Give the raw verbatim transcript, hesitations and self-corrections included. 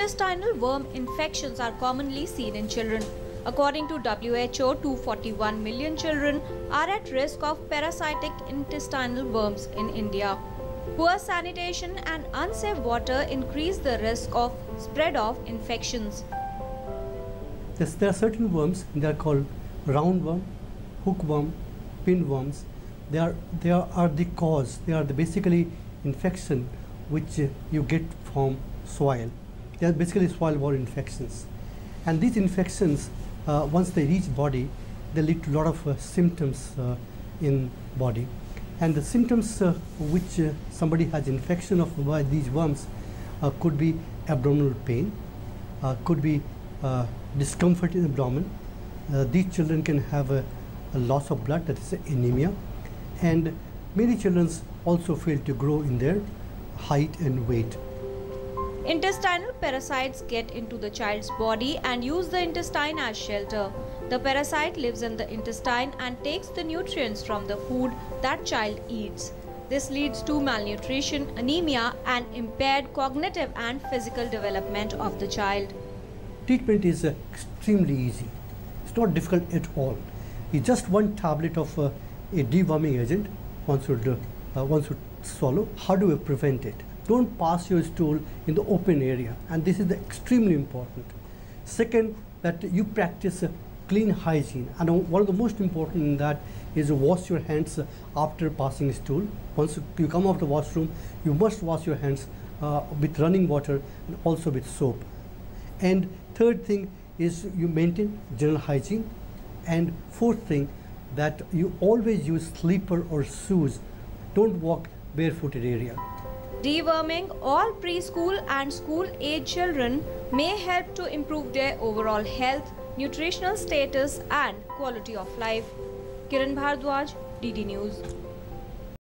intestinal worm infections are commonly seen in children. According to W H O, two hundred forty-one million children are at risk of parasitic intestinal worms in India. Poor sanitation and unsafe water increase the risk of spread of infections. Yes, there are certain worms, they are called roundworm, hookworm, pinworms. They are, they are, are the cause, they are the basically infection which uh, you get from soil. They are basically soil-borne infections. And these infections, uh, once they reach body, they lead to a lot of uh, symptoms uh, in body. And the symptoms uh, which uh, somebody has infection of by these worms uh, could be abdominal pain, uh, could be uh, discomfort in the abdomen. Uh, these children can have a, a loss of blood, that is anemia. And many children also fail to grow in their height and weight. Intestinal parasites get into the child's body and use the intestine as shelter. The parasite lives in the intestine and takes the nutrients from the food that child eats. This leads to malnutrition, anemia, and impaired cognitive and physical development of the child. Treatment is uh, extremely easy. It's not difficult at all. It's just one tablet of uh, a deworming agent one should, uh, one should swallow. How do we prevent it? Don't pass your stool in the open area, and this is the extremely important. Second, that you practice uh, clean hygiene, and uh, one of the most important in that is to wash your hands uh, after passing stool. Once you come out of the washroom, you must wash your hands uh, with running water and also with soap. And third thing is you maintain general hygiene. And fourth thing, that you always use slipper or shoes. Don't walk barefooted area. Deworming all preschool and school-age children may help to improve their overall health, nutritional status and quality of life. Kiran Bhardwaj, D D News.